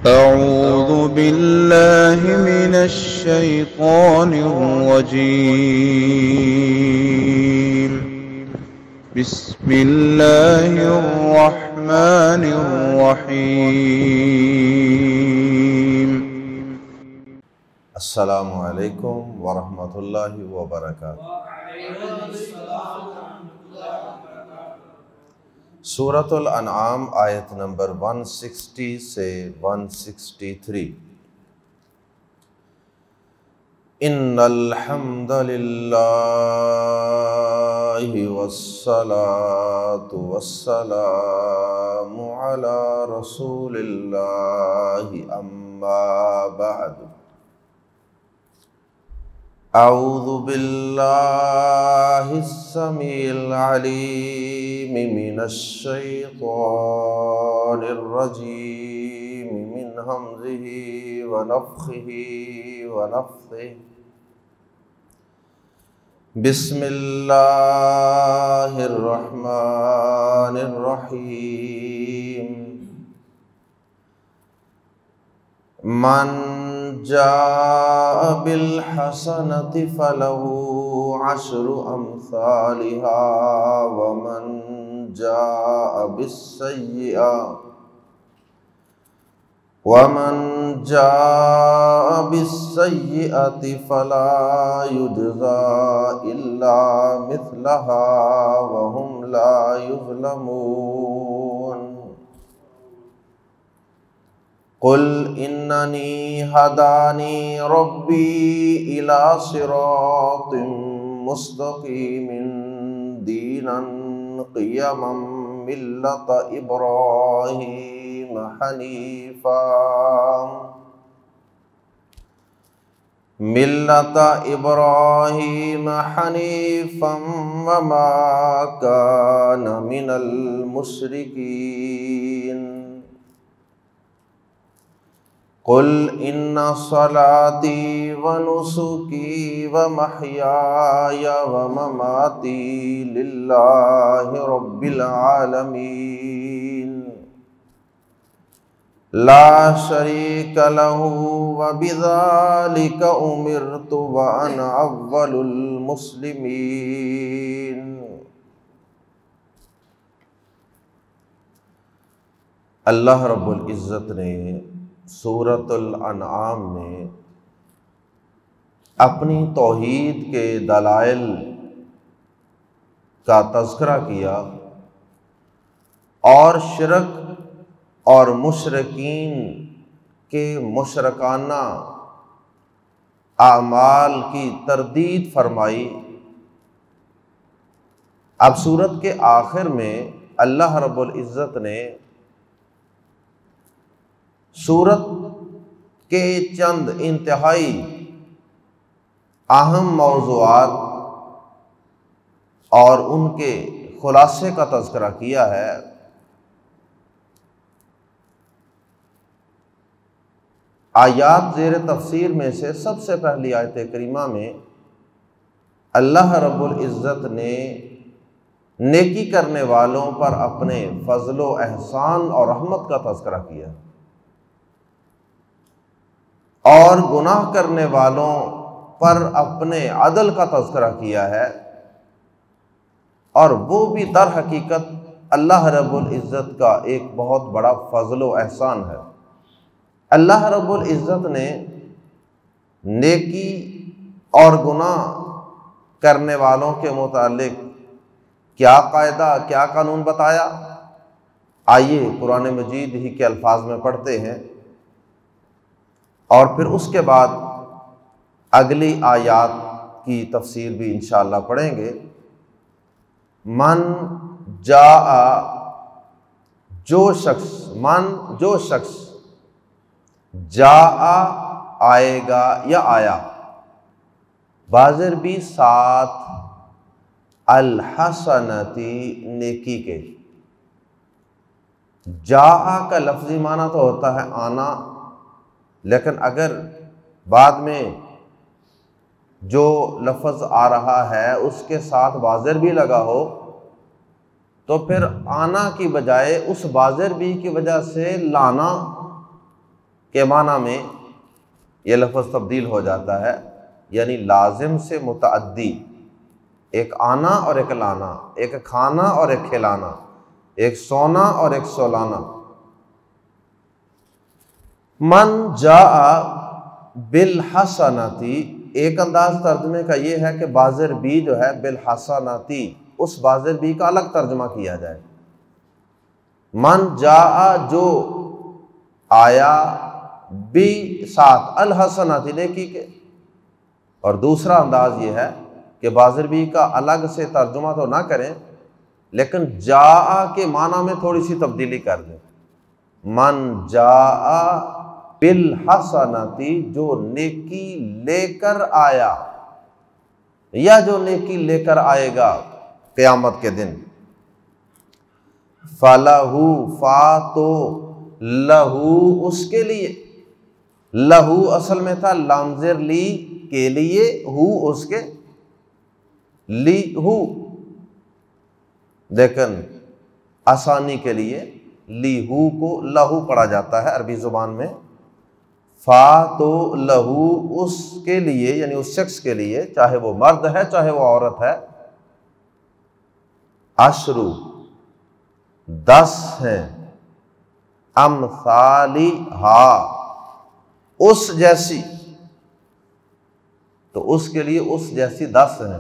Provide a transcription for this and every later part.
أعوذ بالله من الشيطان الرجيم. بسم الله الرحمن الرحيم. अस्सलामु अलैकुम वरहमतुल्लाहि वबरकातुहू। सूरतुल अनआम आयत नंबर 160 से 163। इन्नल हम्दुलिल्लाहि वस्सलातु वस्सलामु अला रसूलिल्लाहि अम्मा बअद। अऊज़ु बिल्लाहिस समीइल अलीम मिनश शैतानिर रजीम मिन हमज़िही व नफ़्ख़िही व नफ़्थिही। बिस्मिल्लाहिर रहमानिर रहीम। मन जाअ बिल हसनति फलहु अश्रु अम्सालिहा व मन जाअ बिस्सय्यिअति फला युज्ज़ा इल्ला मिस्लहा व हुम ला युज़्लमून। कुल इन्ननी हदानी रब्बी इला सिरातिम मुस्तकीमिन दीनन क़ियमम मिल्लत इब्राहीम हनीफ़म वमा कान मिनल मुश्रिकीन। कुल इन्ना सलाती व नुसुकी व महयाय व ममाती लिल्लाहि रब्बिल आलमीन ला शरीक लहू व बिज़ालिका उमिरतु व अना अव्वलुल मुस्लिमीन। अल्लाह रब्बुल इज़्ज़त ने सूरतुल अनआम में अपनी तौहीद के दलाइल का तज़किरा किया और शिरक और मुशरिकीन के मुशरकाना आमाल की तरदीद फरमाई। अब सूरत के आखिर में अल्लाह रब्बुल इज़्ज़त ने सूरत के चंद इंतहाई अहम मौज़ूआत और उनके खुलासे का तज़किरा किया है। आयात ज़ेर तफसीर में से सबसे पहली आयत करीमा में अल्लाह रब्बुल इज़्ज़त ने नेकी करने वालों पर अपने फ़ज़्ल व एहसान और रहमत का तज़किरा किया और गुनाह करने वालों पर अपने अदल का तज़किरा किया है। और वो भी दर हकीकत अल्लाह रब्बुल इज़्ज़त का एक बहुत बड़ा फ़ज़्ल व एहसान है। अल्लाह रब्बुल इज़्ज़त ने नेकी और गुनाह करने वालों के मुतालिक क्या कायदा क्या कानून बताया, आइए कुरान मजीद ही के अल्फाज में पढ़ते हैं और फिर उसके बाद अगली आयात की तफसीर भी इंशाअल्लाह पढ़ेंगे। मन जाआ जो शख्स जाआ आएगा या आया, बाज़र भी साथ अल हसनती नेकी के। जाआ का लफ्ज़ी माना तो होता है आना, लेकिन अगर बाद में जो लफ्ज़ आ रहा है उसके साथ बाज़र भी लगा हो तो फिर आना की बजाय उस बाज़र भी की वजह से लाना के माना में ये लफ्ज़ तब्दील हो जाता है, यानी लाजिम से मुतअद्दी, एक आना और एक लाना, एक खाना और एक खिलाना, एक सोना और एक सोलाना। मन जाआ बिल हसनती, एक अंदाज तर्जमे का ये है कि बाज़िर बी जो है बिल हसनती, उस बाज़िर बी का अलग तर्जमा किया जाए। मन जाआ जो आया, बी साथ अल हसनती नेकी के। और दूसरा अंदाज ये है कि बाज़िर बी का अलग से तर्जुमा तो ना करें, लेकिन जाआ के माना में थोड़ी सी तब्दीली कर दें। मन जाआ बिल हसनती, जो नेकी लेकर आया या जो नेकी लेकर आएगा क़यामत के दिन। फलहू, फा तो लहू उसके लिए, लहू असल में था लामज़िर ली के लिए, हु उसके, ली हु लेकिन आसानी के लिए ली हु को लहू पढ़ा जाता है अरबी ज़ुबान में। फा तो लहू उसके लिए, यानी उस शख्स के लिए, चाहे वो मर्द है चाहे वो औरत है। अशरु 10 हैं, अमसाली हा उस जैसी, तो उसके लिए उस जैसी 10 हैं।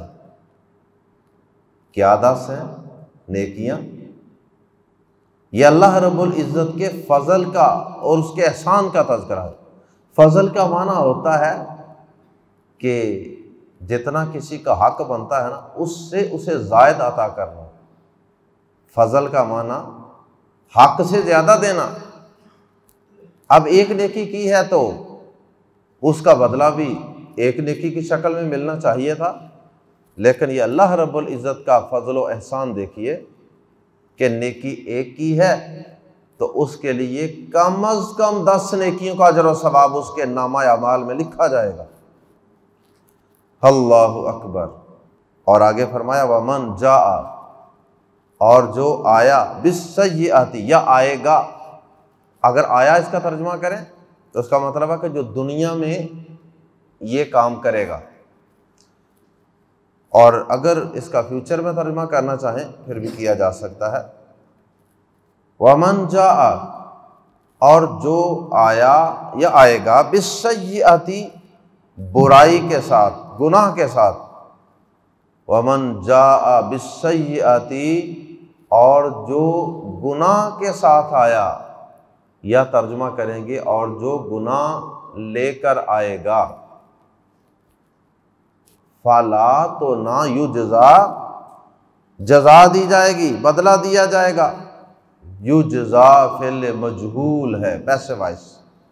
क्या 10 हैं? नेकियां। यह अल्लाह रब्बुल इज़्ज़त के फजल का और उसके एहसान का तज़किरा है। फजल का माना होता है कि जितना किसी का हक बनता है ना, उससे उसे ज़ायद अता करना। फजल का माना हक से ज़्यादा देना। अब एक नेकी की है तो उसका बदला भी एक नेकी की शक्ल में मिलना चाहिए था, लेकिन ये अल्लाह रब्बुल इज़्ज़त का फजल व एहसान देखिए कि नेकी एक की है तो उसके लिए कम अज़ कम 10 नेकियों का अजर व सवाब उसके नामा अमाल में लिखा जाएगा। अल्लाहु अकबर। और आगे फरमाया वमन जाआ, और जो आया, बिस्सय्यिअति या आएगा। अगर आया इसका तर्जुमा करें तो उसका मतलब है कि जो दुनिया में ये काम करेगा, और अगर इसका फ्यूचर में तर्जुमा करना चाहें फिर भी किया जा सकता है। वमन जाआ, और जो आया या आएगा, बिस्सय्यिअति बुराई के साथ, गुनाह के साथ। वमन जाआ बिस्सय्यिअति, और जो गुनाह के साथ आया, या तर्जुमा करेंगे और जो गुनाह लेकर आएगा। फला तो ना युजज़ा, जज़ा दी जाएगी, बदला दिया जाएगा। युजज़ा फिल मजहूल है, पैसे वाइस।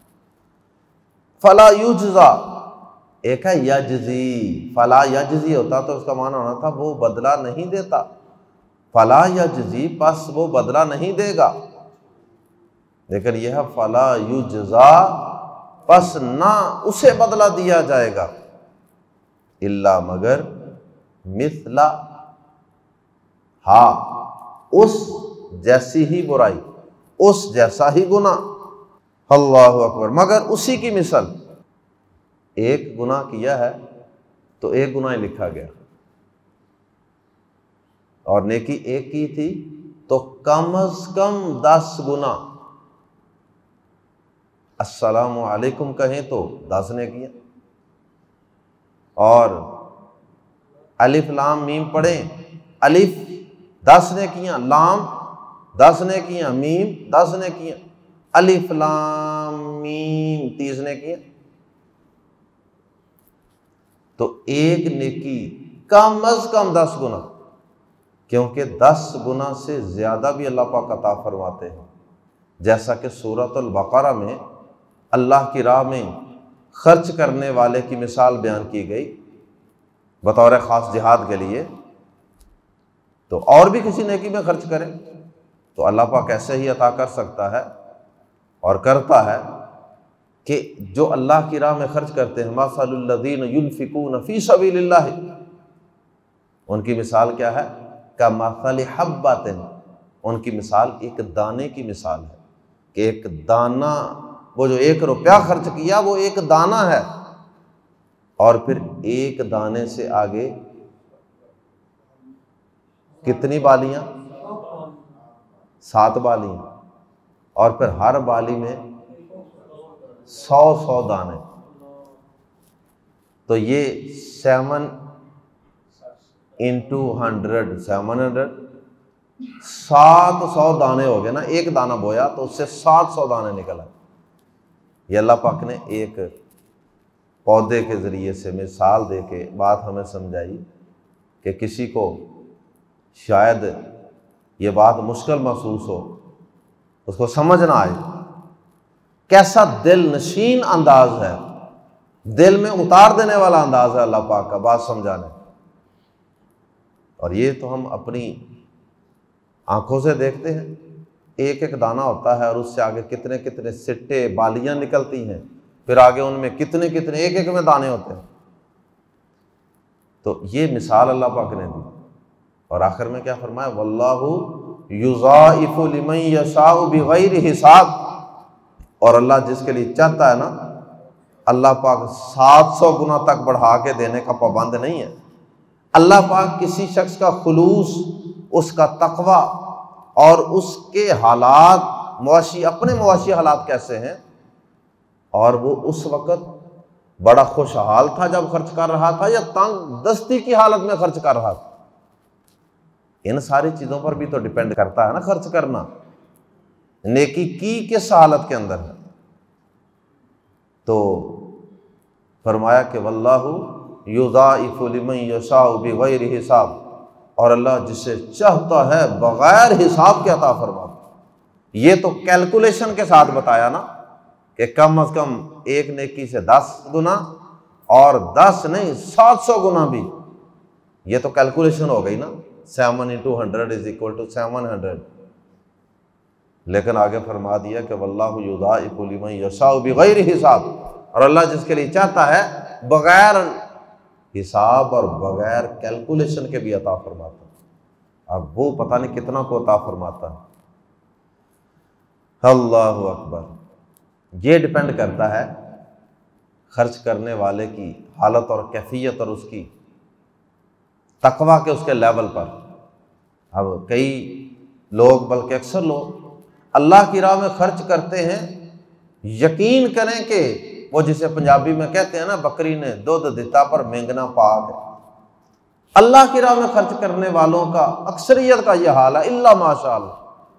फला युजज़ा, एक है यजज़ी। फला यजज़ी होता तो उसका माना होना था वो बदला नहीं देता। फला यजज़ी, पस वो बदला नहीं देगा। लेकिन यह है फला युजज़ा, पस ना उसे बदला दिया जाएगा। इल्ला, मगर, मिथला हा, उस जैसी ही बुराई, उस जैसा ही गुनाह। अल्लाहु अकबर। मगर उसी की मिसल, एक गुनाह किया है तो एक गुनाह ही लिखा गया, और नेकी एक की थी तो कम अज कम 10 गुना। अस्सलामु अलैकुम कहें तो 10 नेकियां, और अलिफ लाम मीम पढ़ें, अलिफ 10 नेकियां, लाम 10 नेकियां, मीम 10 नेकियां, अलिफ लाम मीम 30 नेकियां। तो एक नेकी कम अज कम 10 गुना, क्योंकि 10 गुना से ज़्यादा भी अल्लाह पाक अता फरमाते हैं। जैसा कि सूरतुल बकरा में अल्लाह की राह में खर्च करने वाले की मिसाल बयान की गई बतौर ख़ास जिहाद के लिए, तो और भी किसी नेकी में खर्च करें तो अल्लाह पाक ऐसे ही अता कर सकता है और करता है कि जो अल्लाह की राह में खर्च करते हैं, मसलुल लज़ीना युनफ़िकून फ़ी सबीलिल्लाह, उनकी मिसाल क्या है? कमसलि हब्बतिन, उनकी मिसाल एक दाने की मिसाल है कि एक दाना वो जो 1 रुपया खर्च किया वो एक दाना है, और फिर एक दाने से आगे कितनी बालियां? 7 बालियां, और फिर हर बाली में 100 दाने। तो ये 7 × 100 700 700 दाने हो गए ना। एक दाना बोया तो उससे 700 दाने निकला। ये अल्लाह पाक ने एक पौधे के ज़रिए से मिसाल दे के बात हमें समझाई कि किसी को शायद ये बात मुश्किल महसूस हो, उसको समझ ना आए, कैसा दिल नशीन अंदाज है, दिल में उतार देने वाला अंदाज है अल्लाह पाक का बात समझाने। और ये तो हम अपनी आंखों से देखते हैं, एक एक दाना होता है और उससे आगे कितने कितने सिट्टे बालियां निकलती हैं, फिर आगे उनमें कितने कितने एक एक में दाने होते हैं। तो ये मिसाल अल्लाह पाक ने दी, और आखिर में क्या फरमाया, वल्लाहु युज़ाइफु लिमन यशाउ बिगैरि हिसाब। और अल्लाह जिसके लिए चाहता है ना, अल्लाह पाक 700 गुना तक बढ़ा के देने का पाबंद नहीं है। अल्लाह पाक किसी शख्स का खुलूस, उसका तकवा और उसके हालात मुआशी, अपने मुआशी हालात कैसे हैं, और वो उस वक़्त बड़ा खुशहाल था जब खर्च कर रहा था, या तंग दस्ती की हालत में खर्च कर रहा था। इन सारी चीज़ों पर भी तो डिपेंड करता है ना खर्च करना, नेकी की किस हालत के अंदर है। तो फरमाया कि वल्लाहु युज़ाइफु लिमन यशाउ बिगैरि हिसाब, और अल्लाह जिसे चाहता है बगैर हिसाब के अता फरमाता। ये तो कैलकुलेशन के साथ बताया ना कि कम से कम एक नेकी से 10 गुना, और 10 नहीं 700 गुना भी। ये तो कैलकुलेशन हो गई ना, 7 × 100 = 700। लेकिन आगे फरमा दिया कि वल्लाहु युज़ाइफु लिमन यशाउ बिगैरि हिसाब, और अल्लाह जिसके लिए चाहता है बगैर हिसाब और बगैर कैलकुलेशन के भी अता फरमाता है। अब वो पता नहीं कितना को अता फरमाता है। अल्लाहु अकबर। ये डिपेंड करता है खर्च करने वाले की हालत और कैफियत और उसकी तकवा के उसके लेवल पर। अब कई लोग, बल्कि अक्सर लोग अल्लाह की राह में खर्च करते हैं, यकीन करें कि वो जिसे पंजाबी में कहते हैं ना, बकरी ने दूध दिता पर मेंगना पाक है। अल्लाह की राह में खर्च करने वालों का अक्सरियत का यह हाल है, इल्ला माशाअल्लाह।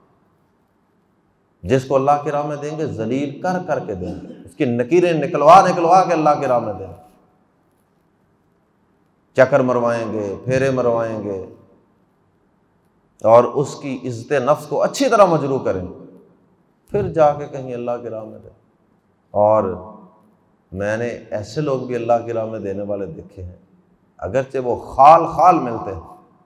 जिसको अल्लाह की राह में देंगे जलील कर करके देंगे, उसकी नकीरें निकलवा निकलवा के अल्लाह की राह में देंगे, चक्कर मरवाएंगे, फेरे मरवाएंगे, और उसकी इज्जत नफ्स को अच्छी तरह मजरू करेंगे, फिर जाके कहीं अल्लाह की राह में दें। और मैंने ऐसे लोग भी अल्लाह की राह में देने वाले देखे हैं, अगरचे वो खाल खाल मिलते हैं,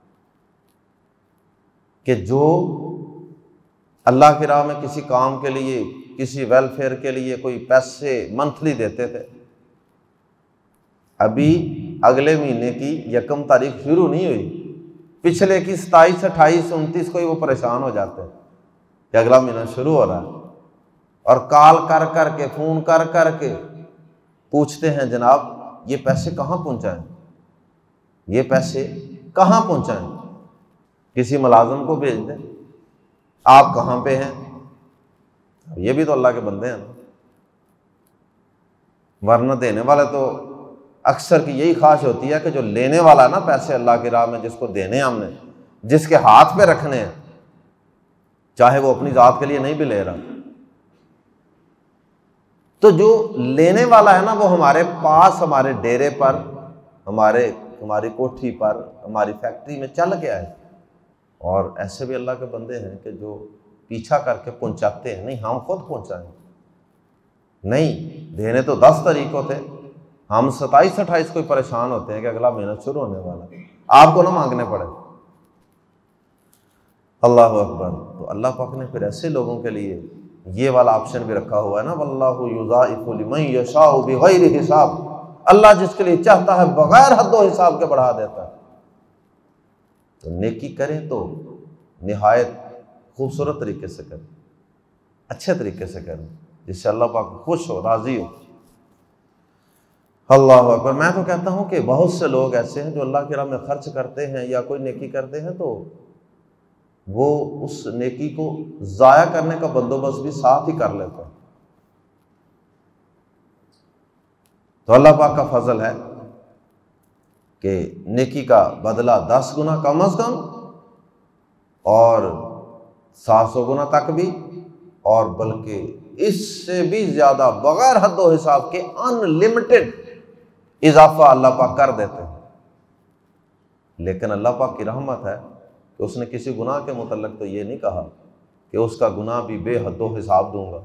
कि जो अल्लाह की राह में किसी काम के लिए, किसी वेलफेयर के लिए कोई पैसे मंथली देते थे, अभी अगले महीने की 1 तारीख शुरू नहीं हुई, पिछले की 27, 28, 29 को ही वो परेशान हो जाते हैं कि अगला महीना शुरू हो रहा है, और कॉल कर करके, फ़ोन कर करके पूछते हैं, जनाब ये पैसे कहाँ पहुँचाएं, ये पैसे कहाँ पहुँचाएं। किसी मुलाजिम को भेज दें, आप कहाँ पे हैं, ये भी तो अल्लाह के बंदे हैं ना। वरना देने वाले तो अक्सर की यही ख्वाहिश होती है कि जो लेने वाला है ना पैसे अल्लाह की राह में, जिसको देने हमने, जिसके हाथ पे रखने हैं, चाहे वो अपनी ज़ात के लिए नहीं भी ले रहा, तो जो लेने वाला है ना वो हमारे पास, हमारे डेरे पर, हमारी कोठी पर, हमारी फैक्ट्री में चल के आए। और ऐसे भी अल्लाह के बंदे हैं कि जो पीछा करके पहुंचाते हैं, नहीं हम खुद पहुंचाएंगे, नहीं देने तो 10 तारीख को थे, हम 27, 28 को परेशान होते हैं कि अगला महीना शुरू होने वाला है, आपको ना मांगने पड़े। अल्लाह अकबर। तो अल्लाह पाक ने फिर ऐसे लोगों के लिए ये वाला ऑप्शन भी रखा हुआ है ना, वल्लाहु युज़ाइफु लिमन यशाउ बिगैरि हिसाब। अल्लाह जिसके लिए चाहता है बगैर हद्दो हिसाब के बढ़ा देता है। तो नेकी करें तो निहायत खूबसूरत तरीके से करें, अच्छे तरीके से करें, जिससे अल्लाह पाक खुश हो, राजी हो। अल्लाह अकबर। मैं तो कहता हूँ कि बहुत से लोग ऐसे हैं जो अल्लाह की राह में खर्च करते हैं या कोई नेकी करते हैं तो वो उस नेकी को ज़ाया करने का बंदोबस्त भी साथ ही कर लेते हैं। तो अल्लाह पाक का फजल है कि नेकी का बदला 10 गुना कम अज़ कम और 700 गुना तक भी, और बल्कि इससे भी ज़्यादा बगैर हद व हिसाब के अनलिमिटेड इजाफा अल्लाह पाक कर देते हैं। लेकिन अल्लाह पाक की रहमत है कि उसने किसी गुनाह के मुतल्लिक़ तो ये नहीं कहा कि उसका गुनाह भी बेहद व हिसाब दूंगा।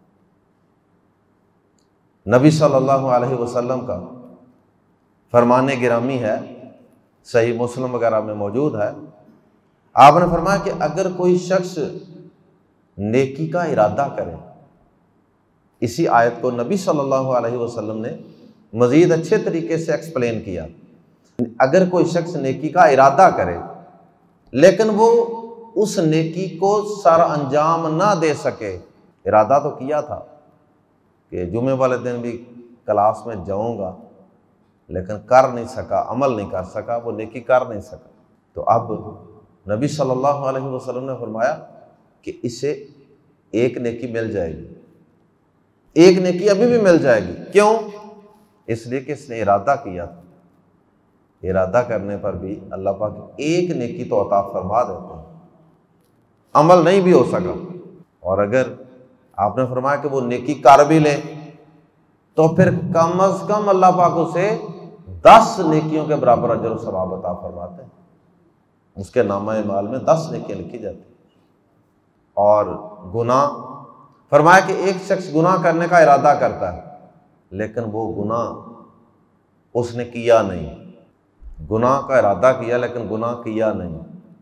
नबी सल्लल्लाहु अलैहि वसल्लम का फरमाने गिरामी है, सही मुस्लिम वगैरह में मौजूद है। आपने फरमाया कि अगर कोई शख्स नेकी का इरादा करे, इसी आयत को नबी सल्लल्लाहु अलैहि वसल्लम ने मज़ीद अच्छे तरीके से एक्सप्लेन किया। अगर कोई शख्स नेकी का इरादा करे लेकिन वो उस नेकी को सर अंजाम ना दे सके, इरादा तो किया था कि जुमे वाले दिन भी क्लास में जाऊंगा, लेकिन कर नहीं सका, अमल नहीं कर सका, वो नेकी कर नहीं सका, तो अब नबी सल्लल्लाहु अलैहि वसल्लम ने फरमाया कि इसे एक नेकी मिल जाएगी, एक नेकी अभी भी मिल जाएगी। क्यों? इसलिए कि इसने इरादा किया था। इरादा करने पर भी अल्लाह पाक एक नेकी तो अता फरमा देते हैं, अमल नहीं भी हो सका। और अगर आपने फरमाया कि वो नेकी कर भी ले तो फिर कम अज कम अल्लाह पाक उसे 10 नेकियों के बराबर अजर और सवाब अता फरमाते हैं। उसके नामा माल में 10 नेकियां लिखी जाती। और गुनाह, फरमाया कि एक शख्स गुनाह करने का इरादा करता है लेकिन वो गुनाह उसने किया नहीं, गुनाह का इरादा किया लेकिन गुनाह किया नहीं।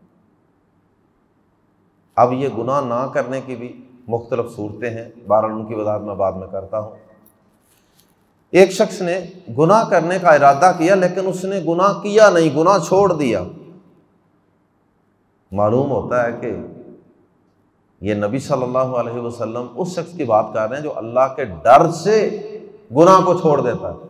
अब ये गुनाह ना करने की भी मुख्तलिफ सूरतें हैं, बहरहाल उनकी वजाहत मैं बाद में करता हूँ। एक शख्स ने गुनाह करने का इरादा किया लेकिन उसने गुनाह किया नहीं, गुनाह छोड़ दिया। मालूम होता है कि ये नबी सल्लल्लाहु अलैहि वसल्लम उस शख्स की बात कर रहे हैं जो अल्लाह के डर से गुनाह को छोड़ देता है।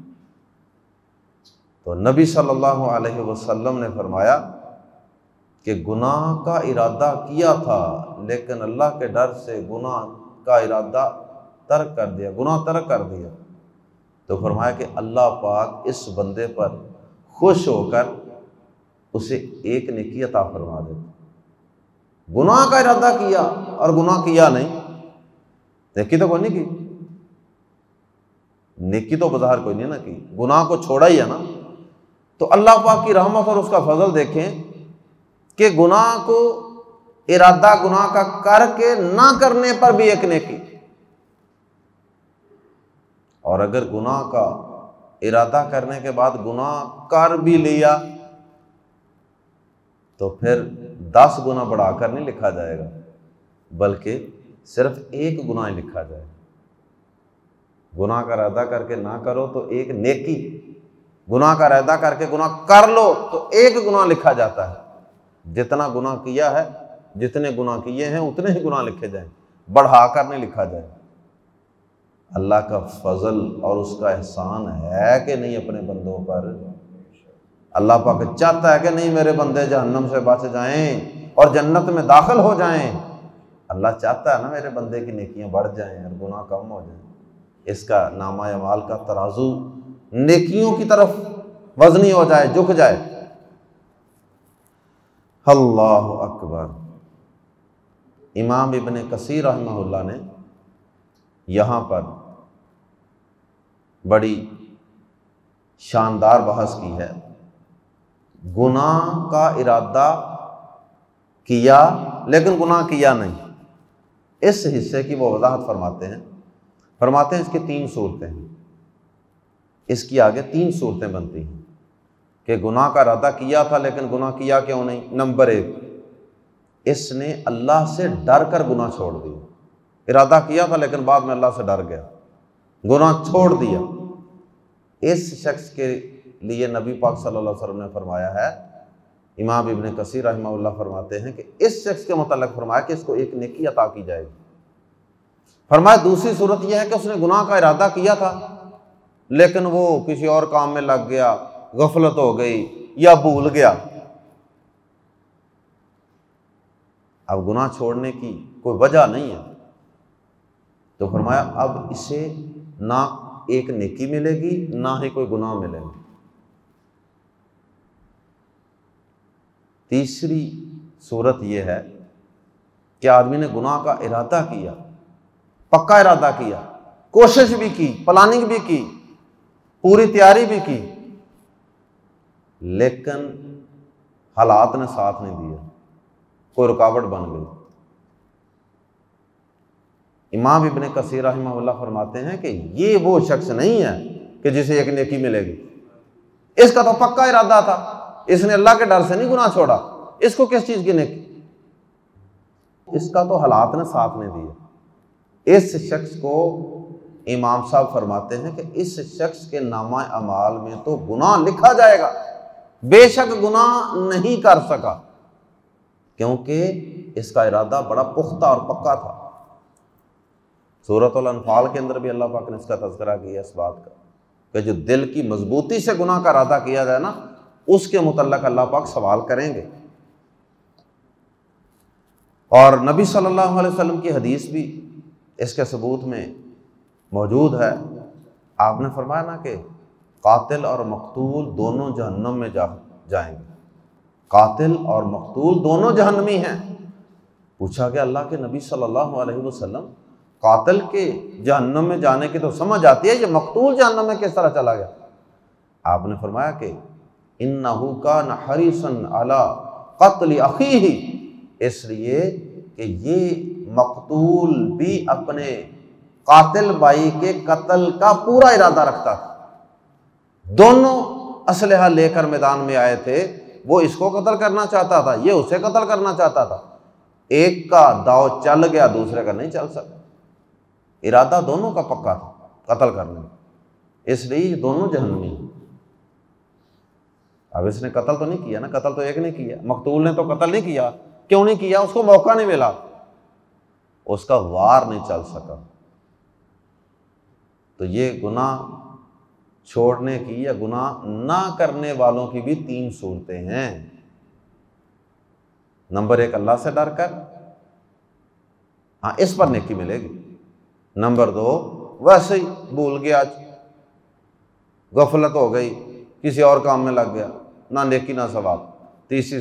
तो नबी सल्लल्लाहु अलैहि वसल्लम ने फरमाया कि गुनाह का इरादा किया था लेकिन अल्लाह के डर से गुनाह का इरादा तर्क कर दिया, गुनाह तर्क कर दिया। तो फरमाया कि अल्लाह पाक इस बंदे पर खुश होकर उसे एक नेकी अता फरमा देता। गुनाह का इरादा किया और गुनाह किया नहीं, नेकी तो कोई नहीं की, नेकी तो बाजार कोई नहीं ना की, गुनाह को छोड़ा ही है ना। तो अल्लाह पाक की रहमत और उसका फजल देखें कि गुनाह को इरादा गुनाह का करके ना करने पर भी एक नेकी, और अगर गुनाह का इरादा करने के बाद गुनाह कर भी लिया तो फिर 10 गुना बढ़ाकर नहीं लिखा जाएगा, बल्कि सिर्फ एक गुनाह ही लिखा जाएगा। गुनाह का इरादा करके ना करो तो एक नेकी, गुनाह का इरादा करके गुनाह कर लो तो एक गुनाह लिखा जाता है। जितना गुनाह किया है, जितने गुनाह किए हैं उतने ही गुनाह लिखे जाएं, बढ़ाकर नहीं लिखा जाए। अल्लाह का फजल और उसका एहसान है कि नहीं अपने बंदों पर। अल्लाह पाक चाहता है कि नहीं मेरे बंदे जहन्नम से बच जाएं और जन्नत में दाखिल हो जाएं। अल्लाह चाहता है ना मेरे बंदे की नेकियां बढ़ जाएं और गुनाह कम हो जाएं, इसका नामा अमाल का तराजू नेकियों की तरफ वजनी हो जाए, झुक जाए। अल्लाह अकबर। इमाम इब्ने कसीर रहमहुल्लाह ने यहाँ पर बड़ी शानदार बहस की है। गुनाह का इरादा किया लेकिन गुनाह किया नहीं, इस हिस्से की वो वजाहत फरमाते हैं इसकी 3 सूरतें हैं। इसकी आगे 3 सूरतें बनती हैं कि गुनाह का इरादा किया था लेकिन गुनाह किया क्यों नहीं। नंबर 1, इसने अल्लाह से डर कर गुनाह छोड़ दिया। इरादा किया था लेकिन बाद में अल्लाह से डर गया, गुनाह छोड़ दिया। इस शख्स के लिए नबी पाक सल्लल्लाहु अलैहि वसल्लम ने फरमाया है, इमाम इब्ने कसीर रहमहुल्लाह फरमाते हैं कि इस शख्स के मुतल्लिक़ फरमाया कि इसको एक नेकी अता की जाएगी। फरमाया दूसरी सूरत यह है कि उसने गुनाह का इरादा किया था लेकिन वो किसी और काम में लग गया, गफलत हो गई या भूल गया। अब गुनाह छोड़ने की कोई वजह नहीं है, तो फरमाया अब इसे ना एक नेकी मिलेगी ना ही कोई गुनाह मिलेगा। तीसरी सूरत यह है कि आदमी ने गुनाह का इरादा किया, पक्का इरादा किया, कोशिश भी की, प्लानिंग भी की, पूरी तैयारी भी की, लेकिन हालात ने साथ नहीं दिया, कोई रुकावट बन गई। इमाम इब्ने कसीर रहमहुल्लाह फरमाते हैं कि ये वो शख्स नहीं है कि जिसे एक नेकी मिलेगी। इसका तो पक्का इरादा था, इसने अल्लाह के डर से नहीं गुनाह छोड़ा, इसको किस चीज की नेकी? इसका तो हालात ने साथ नहीं दिया। इस शख्स को इमाम साहब फरमाते हैं कि इस शख्स के नामा अमाल में तो गुनाह लिखा जाएगा, बेशक गुनाह नहीं कर सका, क्योंकि इसका इरादा बड़ा पुख्ता और पक्का था। सूरतुल अनफाल के अंदर भी अल्लाह पाक ने इसका तज़किरा किया इस बात का कि जो दिल की मजबूती से गुनाह का इरादा किया जाए ना, उसके मुतल्लक अल्लाह पाक सवाल करेंगे। और नबी सल्लल्लाहु अलैहि वसल्लम की हदीस भी इसके सबूत में मौजूद है। आपने फरमाया ना कि कातिल और मकतूल दोनों जहन्नम में जाएंगे, कातिल और मकतूल दोनों जहन्नमी हैं। पूछा कि अल्लाह के नबी सल्लल्लाहु अलैहि वसल्लम, कातिल के जहन्नम में जाने की तो समझ आती है, ये मकतूल जहन्नम में किस तरह चला गया? आपने फरमाया कि इन्नहु कान हरीसन अला क़त्ल अख़ीही, इसलिए कि ये मकतूल भी अपने कातिल भाई के कत्ल का पूरा इरादा रखता था। दोनों असलहा लेकर मैदान में आए थे, वो इसको कत्ल करना चाहता था, ये उसे कत्ल करना चाहता था। एक का दाव चल गया, दूसरे का नहीं चल सका। इरादा दोनों का पक्का था कत्ल करने में, इसलिए दोनों जहन्नमी हैं। अब इसने कत्ल तो नहीं किया ना, कत्ल तो एक ने किया, मकतूल ने तो कत्ल नहीं किया। क्यों नहीं किया? उसको मौका नहीं मिला, उसका वार नहीं चल सका। तो ये गुनाह छोड़ने की या गुनाह ना करने वालों की भी तीन सूरतें हैं। नंबर एक, अल्लाह से डर कर, हाँ इस पर नेकी मिलेगी। नंबर दो, वैसे ही भूल गया, गफलत हो गई, किसी और काम में लग गया, ना नेकी ना सवाब। तीसरी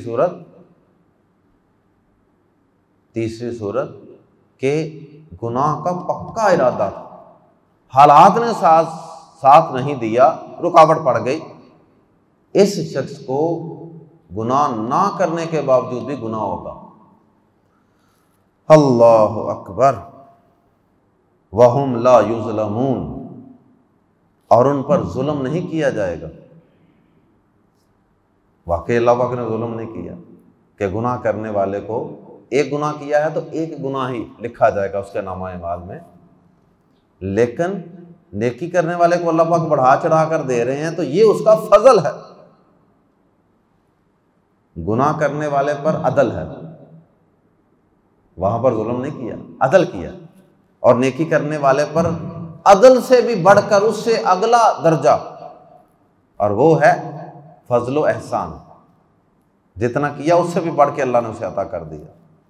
सूरत के गुनाह का पक्का इरादा था, हालात ने साथ नहीं दिया, रुकावट पड़ गई। इस शख्स को गुनाह ना करने के बावजूद भी गुनाह होगा। अल्लाह अकबर। वहुम ला युज़लमून, और उन पर जुल्म नहीं किया जाएगा। वाकई अल्लाह पाक ने जुल्म नहीं किया कि गुनाह करने वाले को, एक गुनाह किया है तो एक गुनाह ही लिखा जाएगा उसके नामा अमाल में, लेकिन नेकी करने वाले को अल्लाह पाक बढ़ा चढ़ा कर दे रहे हैं, तो ये उसका फजल है। गुनाह करने वाले पर अदल है, वहां पर जुल्म नहीं किया, अदल किया। और नेकी करने वाले पर अदल से भी बढ़कर उससे अगला दर्जा, और वो है फजल व एहसान। जितना किया उससे भी बढ़ के अल्लाह ने उसे अता कर दिया।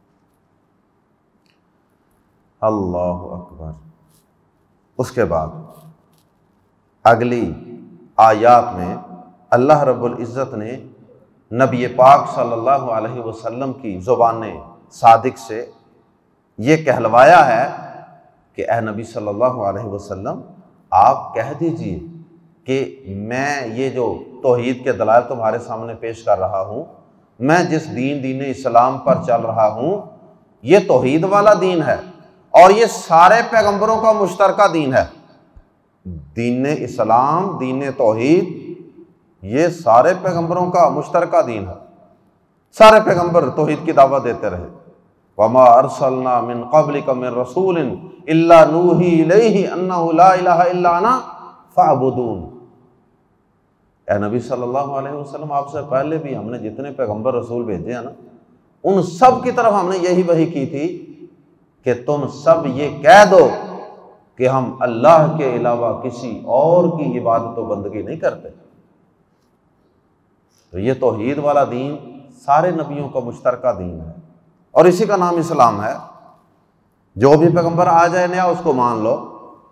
अल्लाह अकबर। उसके बाद अगली आयात में अल्लाह रब्बुल इज़्ज़त ने नबी पाक सल्लल्लाहु अलैहि वसल्लम की ज़ुबान सादिक से ये कहलवाया है कि ए नबी सल्लल्लाहु अलैहि वसल्लम, आप कह दीजिए कि मैं ये जो तौहीद के दलाइल तुम्हारे सामने पेश कर रहा हूँ, मैं जिस दीन इस्लाम पर चल रहा हूँ, ये तौहीद वाला दीन है और ये सारे पैगंबरों का मुश्तरका दीन है। दीन इस्लाम, दीन तौहीद, ये सारे पैगंबरों का मुश्तरका दीन है। सारे पैगंबर तौहीद की दावत देते रहे। वमा अरसलना मिन क़ब्लिका मिन रसूलिन इल्ला नूही इलैहि अन्नहु ला इलाहा इल्ला अना फ़अबुदून। ए नबी सल्लल्लाहु अलैहि वसल्लम, आपसे पहले भी हमने जितने पैगंबर रसूल भेजे हैं ना, उन सब की तरफ हमने यही वही की थी कि तुम सब ये कह दो कि हम अल्लाह के अलावा किसी और की इबादत व बंदगी नहीं करते। तो ये तौहीद वाला दीन सारे नबियों का मुश्तरका दीन है और इसी का नाम इस्लाम है। जो भी पैगंबर आ जाए नया उसको मान लो।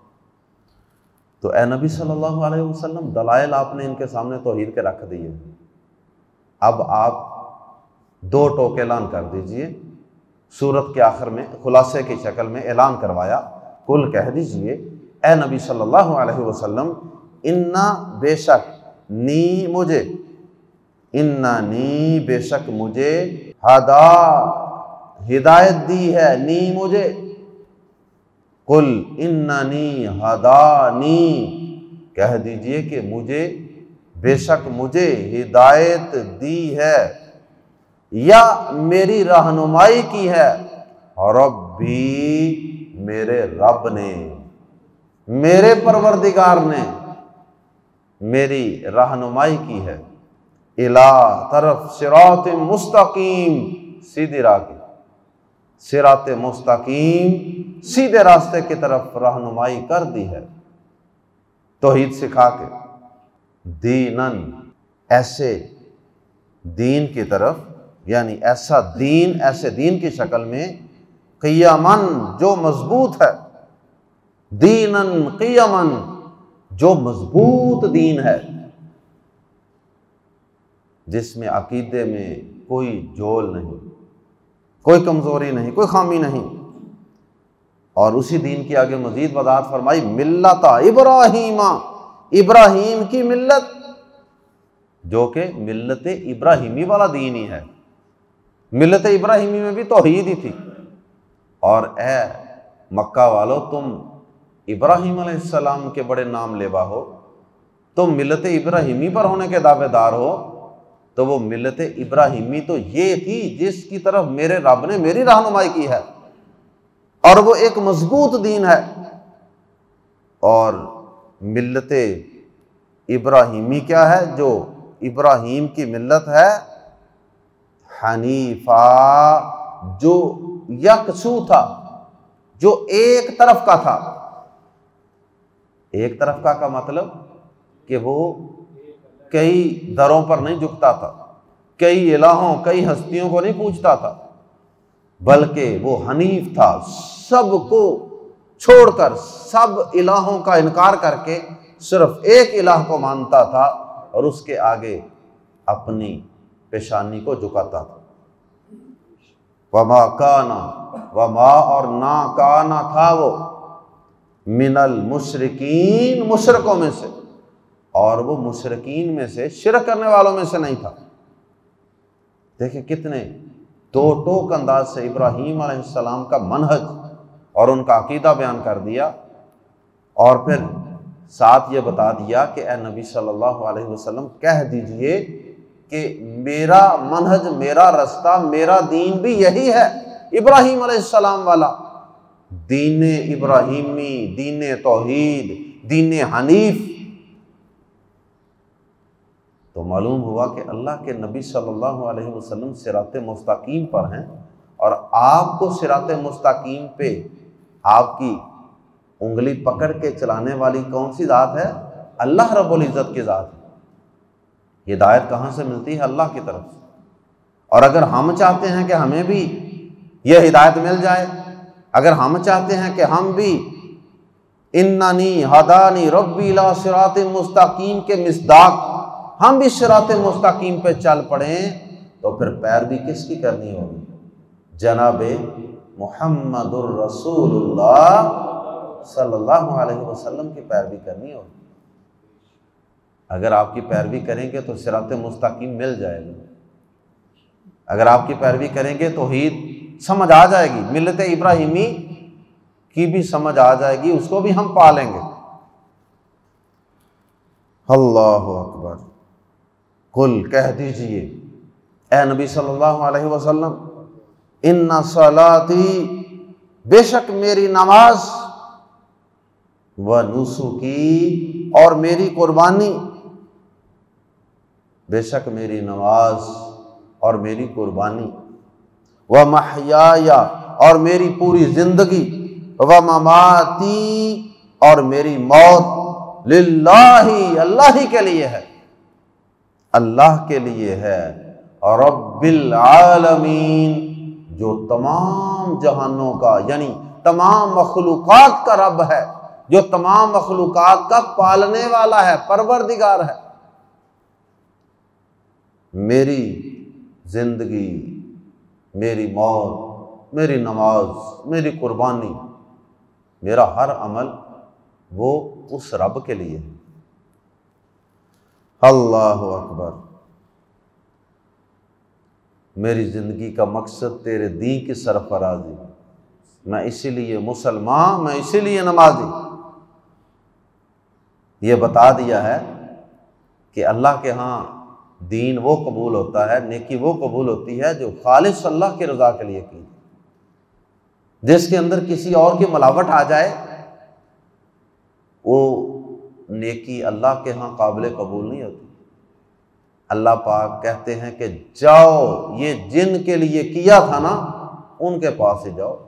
तो ए नबी सल्लल्लाहु अलैहि वसल्लम दलाइल आपने इनके सामने तौहीद के रख दिए। अब आप दो टोके ऐलान कर दीजिए। सूरत के आखिर में खुलासे की शक्ल में ऐलान करवाया, कुल कह दीजिए ए नबी सल्लल्लाहु अलैहि वसल्लम, इन्ना बेशक नी मुझे, इन्ना नी बेशक मुझे, हदा हिदायत दी है, नी मुझे, कुल इन्ननी हदानी, कह दीजिए कि मुझे बेशक मुझे हिदायत दी है या मेरी रहनुमाई की है, रब्बी मेरे रब ने, मेरे परवरदिगार ने मेरी रहनुमाई की है, इला तरफ सिरात मुस्तकीम, सीधी राह की, सिरात मुस्तकीम सीधे रास्ते की तरफ रहनुमाई कर दी है तौहीद सिखा के, दीनन ऐसे दीन की तरफ, यानी ऐसा दीन, ऐसे दीन की शक्ल में, क़ियामन जो मजबूत है, दीनन क़ियामन जो मजबूत दीन है, जिसमें अकीदे में कोई झोल नहीं, कोई कमजोरी नहीं, कोई खामी नहीं। और उसी दीन की आगे मजीद वजाहत फरमाई, मिल्लता इब्राहीमा, इब्राहीम की मिल्लत, जो कि मिल्लत इब्राहीमी वाला दीन ही है। मिल्लत इब्राहीमी में भी तौहीद ही थी। और ए मक्का वालों, तुम इब्राहीम अलैहिस्सलाम के बड़े नाम लेवा हो, तुम मिल्लत इब्राहीमी पर होने के दावेदार हो, तो वो मिल्लत इब्राहीमी तो ये थी जिसकी तरफ मेरे रब ने मेरी रहनुमाई की है, और वो एक मजबूत दीन है। और मिल्लत इब्राहीमी क्या है? जो इब्राहीम की मिल्लत है, हनीफा, जो यकसू था, जो एक तरफ का था। एक तरफ का मतलब कि वो कई दरों पर नहीं झुकता था, कई इलाहों, कई हस्तियों को नहीं पूछता था, बल्कि वो हनीफ था, सबको छोड़कर, सब इलाहों का इनकार करके सिर्फ एक इलाह को मानता था और उसके आगे अपनी पेशानी को झुकाता था। वमा काना, वमा और ना काना था वो, मिनल मुशरिकीन, मुशरकों में से, और वो मुशरिकीन में से, शिरक करने वालों में से नहीं था। देखिए कितने दो टोक अंदाज से इब्राहीम अलैहिस्सलाम का मनहज और उनका अकीदा बयान कर दिया, और फिर साथ ये बता दिया कि ए नबी सल्लल्लाहु अलैहि वसल्लम कह दीजिए कि मेरा मनहज, मेरा रास्ता, मेरा दीन भी यही है, इब्राहीम अलैहिस्सलाम वाला दीन इब्राहीमी, दीन तौहीद, दीन हनीफ। तो मालूम हुआ कि अल्लाह के नबी सल्लल्लाहु अलैहि वसल्लम सिरात मुस्तकीम पर हैं, और आपको सिरात मुस्तकीम पे आपकी उंगली पकड़ के चलाने वाली कौन सी ज़ात है? अल्लाह रब्बुल इज़्ज़त की ज़ात है। हिदायत कहाँ से मिलती है? अल्लाह की तरफ से। और अगर हम चाहते हैं कि हमें भी यह हिदायत मिल जाए, अगर हम चाहते हैं कि हम भी इन्ननी हदानी रब्बी इला सिरातिन मुस्तकीम के मिस्दाक हम भी सिरात मुस्तकीम पे चल पड़ें, तो फिर पैरवी किसकी करनी होगी? जनाबे मुहम्मदुर रसूलुल्लाह सल्लल्लाहु अलैहि वसल्लम की पैरवी करनी होगी। अगर आपकी पैरवी करेंगे तो सिरात मुस्तकीम मिल जाएगा। अगर आपकी पैरवी करेंगे तो तौहीद समझ आ जाएगी, मिल्लत इब्राहीमी की भी समझ आ जाएगी, उसको भी हम पालेंगे। अल्लाहु अकबर। कुल कह दीजिए ए नबी सल्लल्लाहु अलैहि वसल्लम, इन्ना सलाती, बेशक मेरी नमाज, व नुसुकी, और मेरी कुर्बानी, बेशक मेरी नमाज और मेरी कुर्बानी, व महयाया, और मेरी पूरी जिंदगी, व ममाती, और मेरी मौत लिल्लाही, अल्लाह ही के लिए है, अल्लाह के लिए है। और रब्बिल आलमीन, जो तमाम जहानों का यानी तमाम मखलूकात का रब है, जो तमाम मखलूकात का पालने वाला है, परवरदिगार है। मेरी जिंदगी, मेरी मौत, मेरी नमाज, मेरी कुर्बानी, मेरा हर अमल वो उस रब के लिए है। अल्लाहु अकबर। मेरी जिंदगी का मकसद तेरे दीन की सरफराजी, मैं इसीलिए मुसलमान, मैं इसीलिए नमाजी। ये बता दिया है कि अल्लाह के यहाँ दीन वो कबूल होता है, नेकी वो कबूल होती है जो खालिस अल्लाह की रज़ा के लिए की। जिसके अंदर किसी और की मिलावट आ जाए वो नेकी अल्लाह के यहाँ काबिल कबूल नहीं होती। अल्लाह पाक कहते हैं कि जाओ, ये जिन के लिए किया था ना उनके पास ही जाओ,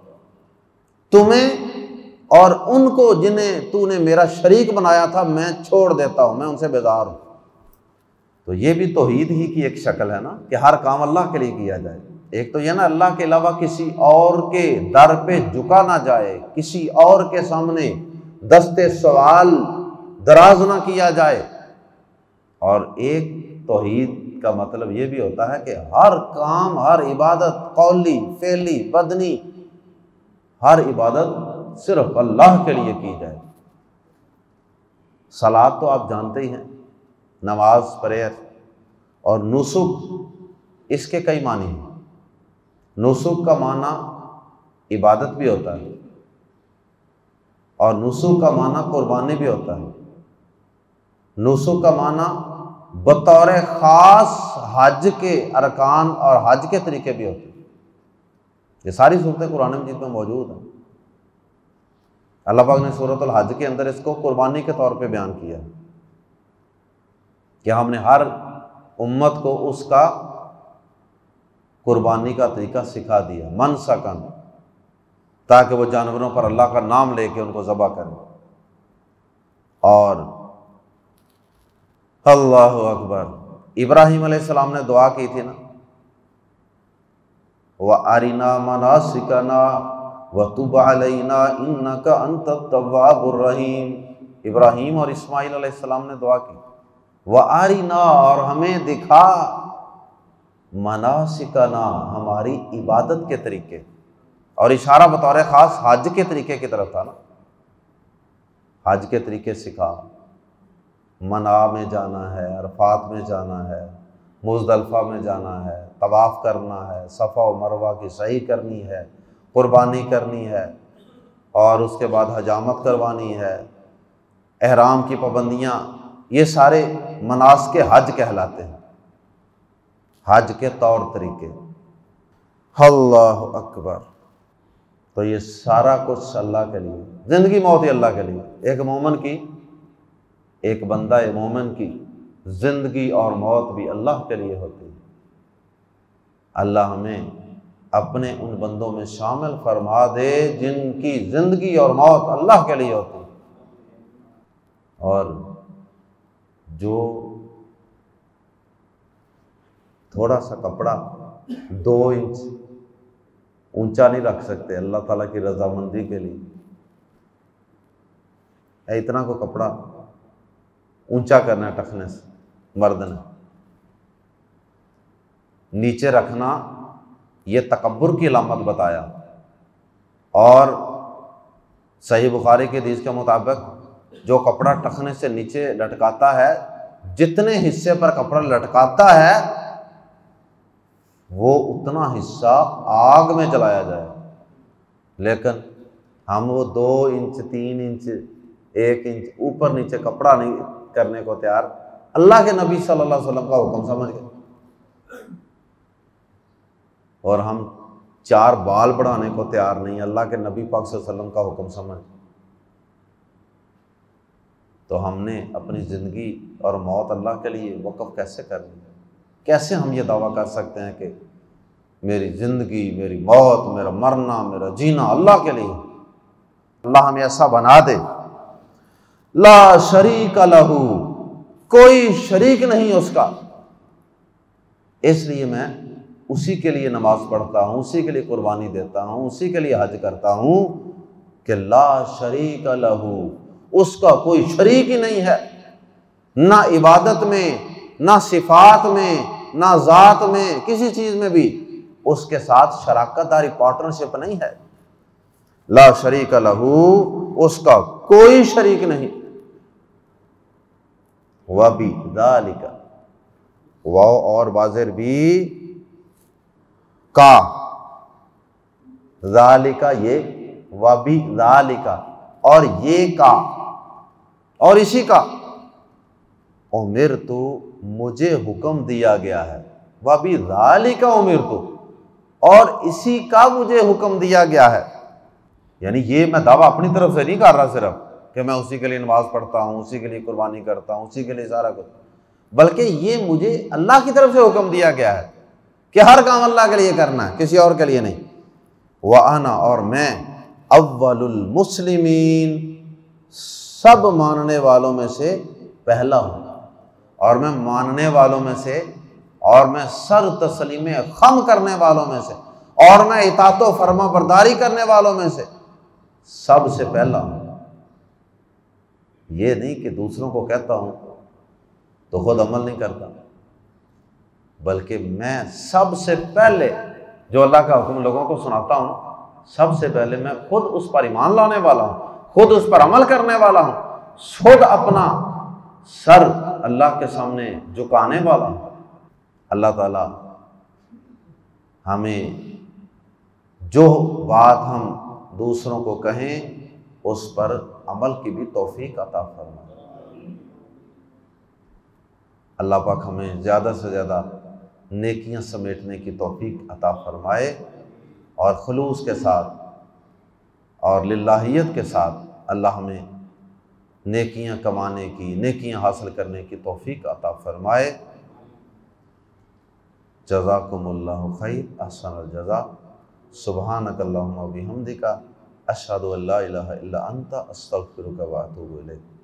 तुम्हें और उनको जिन्हें तूने मेरा शरीक बनाया था मैं छोड़ देता हूं, मैं उनसे बेजार हूं। तो ये भी तौहीद ही की एक शक्ल है ना कि हर काम अल्लाह के लिए किया जाए। एक तो यह ना अल्लाह के अलावा किसी और के दर पे झुका ना जाए, किसी और के सामने दस्ते सवाल दराज ना किया जाए। और एक तौहीद का मतलब ये भी होता है कि हर काम, हर इबादत, कौली, फेली, बदनी, हर इबादत सिर्फ अल्लाह के लिए की जाए। सलात तो आप जानते ही हैं, नमाज, प्रेयर। और नुसुक, इसके कई मानी हैं। नुसुक का माना इबादत भी होता है और नुसुक का माना कुर्बानी भी होता है। नुसुक का माना बतौर खास हज के अरकान और हज के तरीके भी होते हैं। ये सारी सूरतें कुरान मजीद में मौजूद हैं। अल्लाह पाक ने सूरतुल हज के अंदर इसको कुर्बानी के तौर पे बयान किया कि हमने हर उम्मत को उसका कुर्बानी का तरीका सिखा दिया, मन सकन, ताकि वो जानवरों पर अल्लाह का नाम लेके उनको ज़बह करें। और अल्लाहु अकबर, इब्राहीम अलैहिस्सलाम ने दुआ की थी ना, व अरिना मनासिकना व तुब अलैना इन्नका अंतत तव्वाबुर रहीम। इब्राहीम और इस्माइल अलैहिस्सलाम ने दुआ की, व अरिना, और हमें दिखा, मनासिकना, हमारी इबादत के तरीके। और इशारा बतौर खास हज के तरीके की तरफ था ना, हज के तरीके सिखा। मना में जाना है, अरफात में जाना है, मुज़दलिफ़ा में जाना है, तवाफ़ करना है, सफ़ा और मरवा की सही करनी है, कुर्बानी करनी है, और उसके बाद हजामत करवानी है, एहराम की पाबंदियाँ, ये सारे मनास के हज कहलाते हैं, हज के तौर तरीके। अल्लाहु अकबर। तो ये सारा कुछ अल्लाह के लिए, ज़िंदगी मौत ही अल्लाह के लिए। एक मोमिन की, एक बंदा मोमिन की ज़िंदगी और मौत भी अल्लाह के लिए होती है। अल्लाह हमें अपने उन बंदों में शामिल फरमा दे जिनकी ज़िंदगी और मौत अल्लाह के लिए होती है। और जो थोड़ा सा कपड़ा 2 इंच ऊंचा नहीं रख सकते अल्लाह ताला की रजामंदी के लिए, इतना को कपड़ा ऊंचा करना है टखने से, मर्द ने नीचे रखना, ये तकब्बुर की अलामत बताया। और सही बुखारी के हदीस के मुताबिक जो कपड़ा टखने से नीचे लटकाता है, जितने हिस्से पर कपड़ा लटकाता है वो उतना हिस्सा आग में जलाया जाए। लेकिन हम वो 2 इंच 3 इंच 1 इंच ऊपर नीचे कपड़ा नहीं करने को तैयार, अल्लाह के नबी सल्लल्लाहु अलैहि वसल्लम का हुक्म समझ गए। और हम 4 बाल बढ़ाने को तैयार नहीं, अल्लाह के नबी पाक सल्लल्लाहु अलैहि वसल्लम का हुक्म समझ। तो हमने अपनी ज़िंदगी और मौत अल्लाह के लिए वक़्फ़ कैसे करनी है? कैसे हम ये दावा कर सकते हैं कि मेरी ज़िंदगी, मेरी मौत, मेरा मरना, मेरा जीना अल्लाह के लिए? अल्लाह हमें ऐसा बना दे ला शरीक लहू, कोई शरीक नहीं उसका, इसलिए मैं उसी के लिए नमाज पढ़ता हूँ, उसी के लिए कुर्बानी देता हूँ, उसी के लिए हज करता हूँ कि ला शरीक लहू, उसका कोई शरीक ही नहीं है, ना इबादत में, ना सिफात में, ना जात में, किसी चीज में भी उसके साथ शराकतदारी, पार्टनरशिप नहीं है। ला शरीक लहू, उसका कोई शरीक नहीं। वबी ज़ालिका, वाव और बाज़िर भी का, ज़ालिका ये, वबी ज़ालिका और ये का और इसी का, उमिर तो मुझे हुक्म दिया गया है, वबी ज़ालिका उमिर तो, और इसी का मुझे हुक्म दिया गया है। यानी ये मैं दावा अपनी तरफ से नहीं कर रहा सिर्फ कि मैं उसी के लिए नमाज पढ़ता हूँ, उसी के लिए कुर्बानी करता हूँ, उसी के लिए सारा कुछ, बल्कि ये मुझे अल्लाह की तरफ से हुक्म दिया गया है कि हर काम अल्लाह के लिए करना है, किसी और के लिए नहीं। व आना, और मैं अव्वलुल मुस्लिमीन, सब मानने वालों में से पहला हूँ, और मैं मानने वालों में से, और मैं सर तस्लीम खम करने वालों में से, और मैं इतातो फरमा बरदारी करने वालों में से सबसे पहला हूँ। ये नहीं कि दूसरों को कहता हूँ तो खुद अमल नहीं करता, बल्कि मैं सबसे पहले जो अल्लाह का हुक्म लोगों को सुनाता हूँ, सबसे पहले मैं खुद उस पर ईमान लाने वाला हूँ, खुद उस पर अमल करने वाला हूँ, खुद अपना सर अल्लाह के सामने झुकाने वाला हूँ। अल्लाह ताला हमें जो बात हम दूसरों को कहें उस पर अमल की भी तौफीक अता फरमाए। अल्लाह पाक हमें ज़्यादा से ज़्यादा नेकियां समेटने की तौफीक अता फरमाए, और खुलूस के साथ और लिल्लाहियत के साथ अल्लाह हमें नेकियां कमाने की, नेकियां हासिल करने की तौफीक अता फरमाए। जज़ाकुमुल्लाहु खैर, अहसनल जज़ा। सुब्हानकल्लाहुम्मा व बिहम्दिका, अशहदु अल्ला इलाहा इल्ला अंता, अस्तगफिरुका व अतूबु इलैक।